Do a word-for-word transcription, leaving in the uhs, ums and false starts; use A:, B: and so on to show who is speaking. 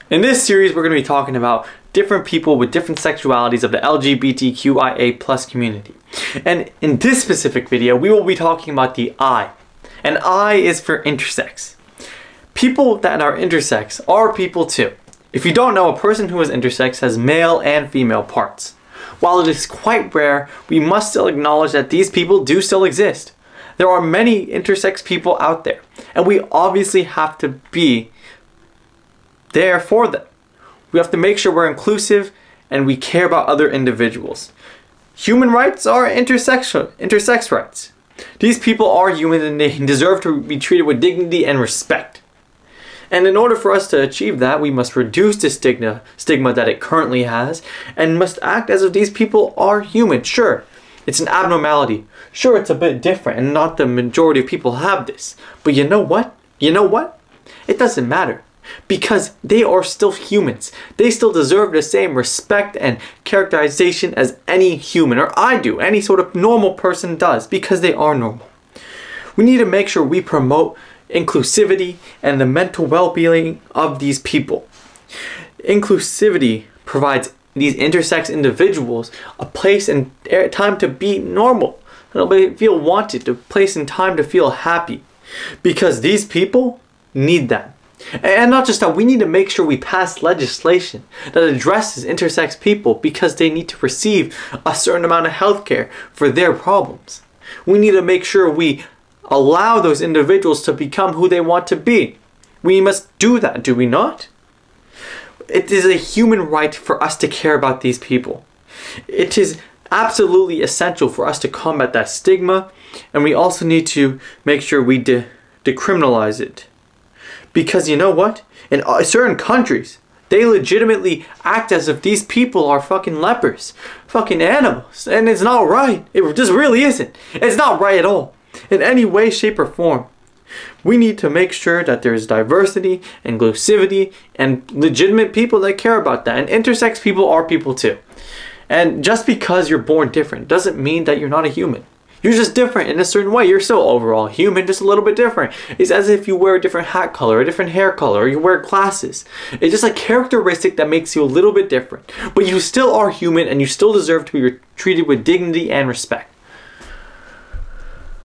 A: In this series, we're going to be talking about different people with different sexualities of the L G B T Q I A plus community. And in this specific video, we will be talking about the I. And I is for intersex. People that are intersex are people too. If you don't know, a person who is intersex has male and female parts. While it is quite rare, we must still acknowledge that these people do still exist. There are many intersex people out there, and we obviously have to be there for them. We have to make sure we're inclusive and we care about other individuals. Human rights are intersexual, intersex rights. These people are human and they deserve to be treated with dignity and respect. And in order for us to achieve that, we must reduce the stigma, stigma that it currently has and must act as if these people are human. Sure, it's an abnormality. Sure, it's a bit different and not the majority of people have this. But you know what? You know what? It doesn't matter. Because they are still humans. They still deserve the same respect and characterization as any human, or I do, any sort of normal person does, because they are normal. We need to make sure we promote inclusivity and the mental well-being of these people. Inclusivity provides these intersex individuals a place and time to be normal, to feel wanted, a place and time to feel happy, because these people need that. And not just that, we need to make sure we pass legislation that addresses intersex people because they need to receive a certain amount of health care for their problems. We need to make sure we allow those individuals to become who they want to be. We must do that, do we not? It is a human right for us to care about these people. It is absolutely essential for us to combat that stigma, and we also need to make sure we de decriminalize it. Because you know what? In certain countries, they legitimately act as if these people are fucking lepers, fucking animals, and it's not right. It just really isn't. It's not right at all, in any way, shape, or form. We need to make sure that there's diversity, inclusivity, and legitimate people that care about that. And intersex people are people too. And just because you're born different doesn't mean that you're not a human. You're just different in a certain way. You're still overall human, just a little bit different. It's as if you wear a different hat color, a different hair color, or you wear glasses. It's just a characteristic that makes you a little bit different. But you still are human and you still deserve to be treated with dignity and respect.